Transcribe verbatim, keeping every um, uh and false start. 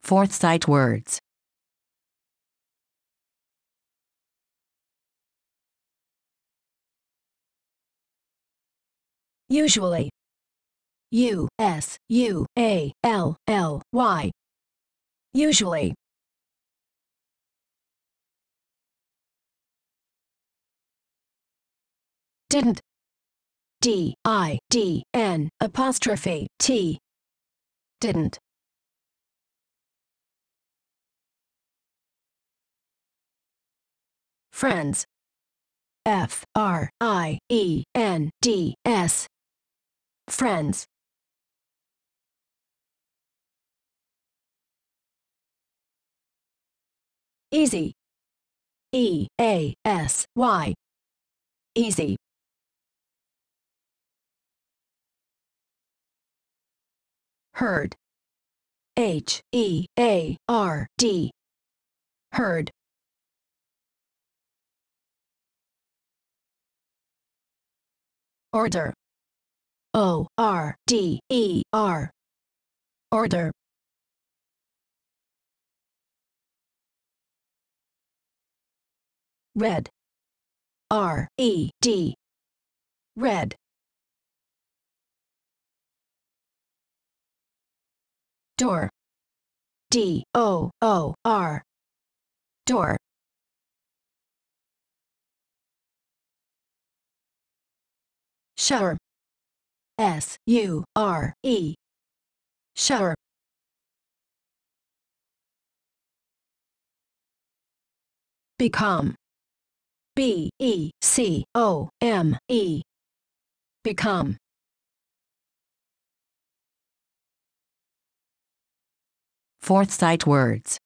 Fourth sight words. Usually. U S U A L L Y. Usually. Didn't. D I D N apostrophe T. Didn't. Friends. F R I E N D S. Friends. Easy. E A S Y. Easy. Heard. H E A R D. Heard. Order. O R D E R. Order. Red. R E D. Red. Door. D O O R. Door. Shower. S U R E. Shower. Become. B E C O M E. Become. Fourth sight words.